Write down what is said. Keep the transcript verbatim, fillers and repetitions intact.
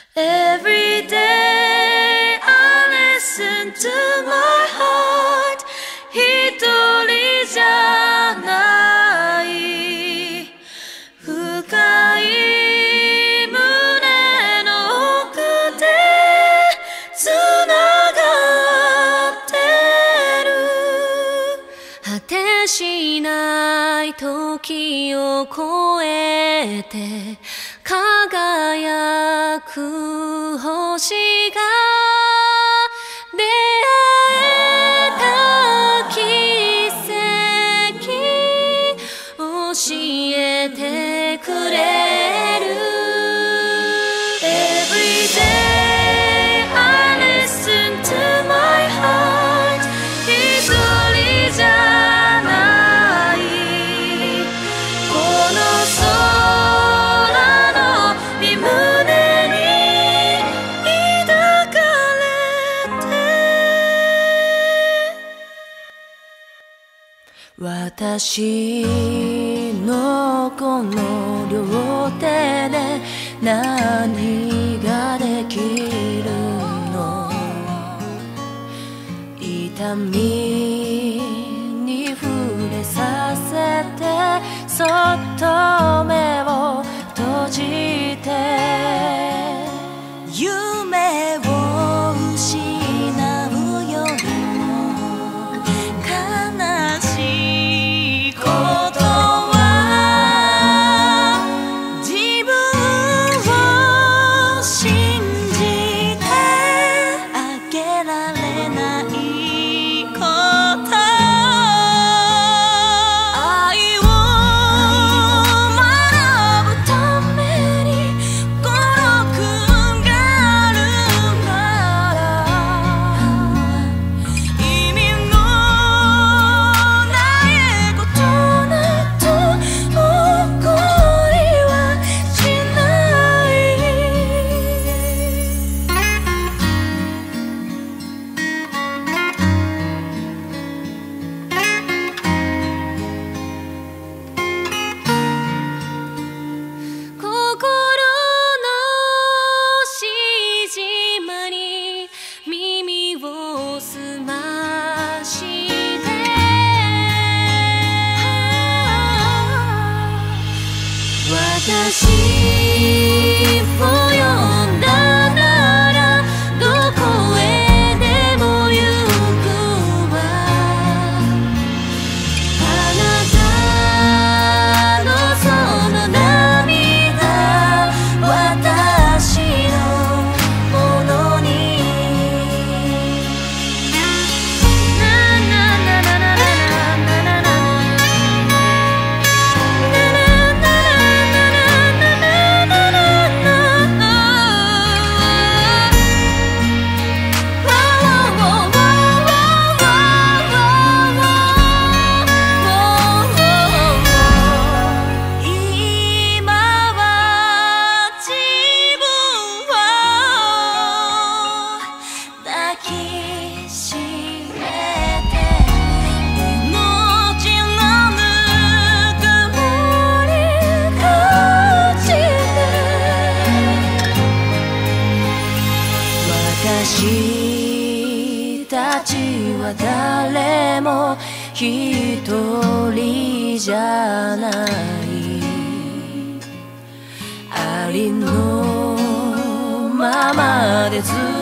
Every day I listen to my heart 一人じゃない深い胸の奥でつながってる果てしない時を越えて輝く星が出会えた奇跡教えてくれる Every day I listen to my heart 一人じゃないこの空の身胸に抱かれて私のこの両手で何ができるの痛みに触れさせてそっと目を閉じて夢を失うよりも悲しいことは自分を信じてあげられないこと愛を学ぶために孤独があるなら意味のないことなど起こりはしない心のしじまに耳を澄まして私を呼んだならどこへでも行くわあなたのその涙私のものになななななななななな今は自分を抱きしめて命のぬくもり感じて私たちは誰も一人じゃないありのままでずっと